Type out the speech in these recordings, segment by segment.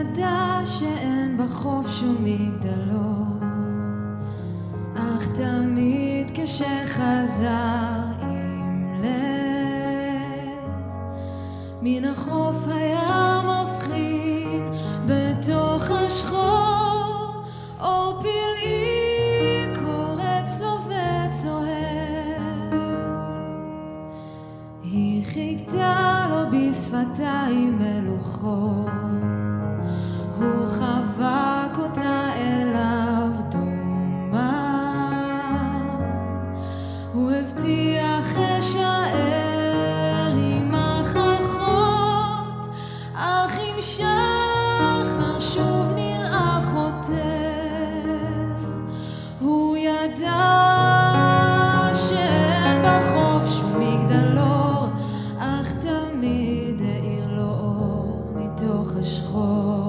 ידע שאין בחוף שום מגדלור, אך תמיד כשחזר עם לב מן החוף היה מבחין בתוך השחור אור פלאי קורץ לו וצוהר. היא חיכתה לו בשפתיים מלוכות, הוא חבק אותה אליו דומה, הוא הבטיח אשאר עמך אחות, אך עם שחר שוב נראה חוטף. הוא ידע שאין בחוף שום מגדלור, אך תמיד האיר לו אור מתוך השחור.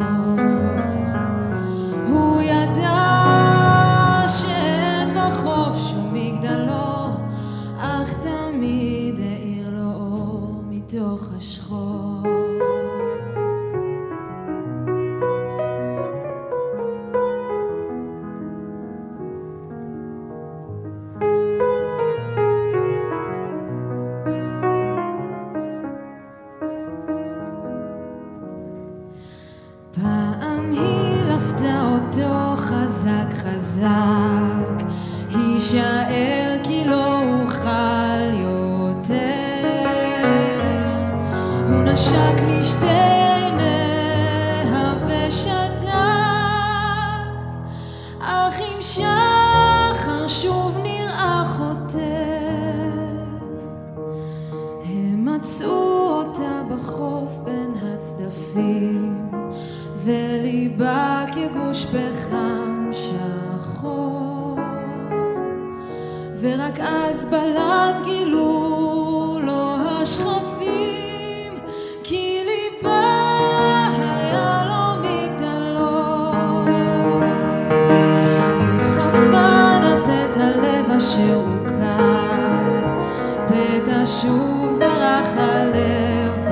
הוא ידע שאין בחוף שום מגדלור, אך תמיד האיר לו אור מתוך השחור. פעם היא לפתה אותו חזק חזק, הישאר כי לא אוכל יותר. הוא נשק לשתי עיניה ושתק, אך עם שחר שוב נראה חוטף. הם מצאו אותה בחוף בין הצדפים, וליבה כגוש פחם שחור, ורק אז בלט גילו לו השכפים, כי ליבה היה לו מגדלור. הוא חפן אז את הלב אשר הוא קל, ותשוב זרח הלב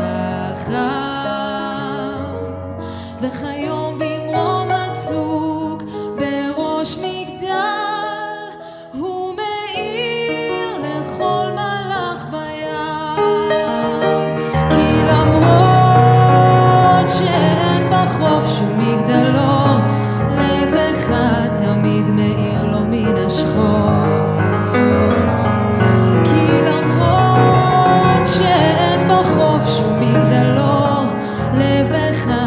החם, וכיום במרום הצוק בראש מגדל הוא מאיר לכל מלאך בים. כי למרות שאין בחוף שום מגדלור, לב אחד תמיד מאיר לו מן השחור. כי למרות שאין בחוף שום מגדלור, לב אחד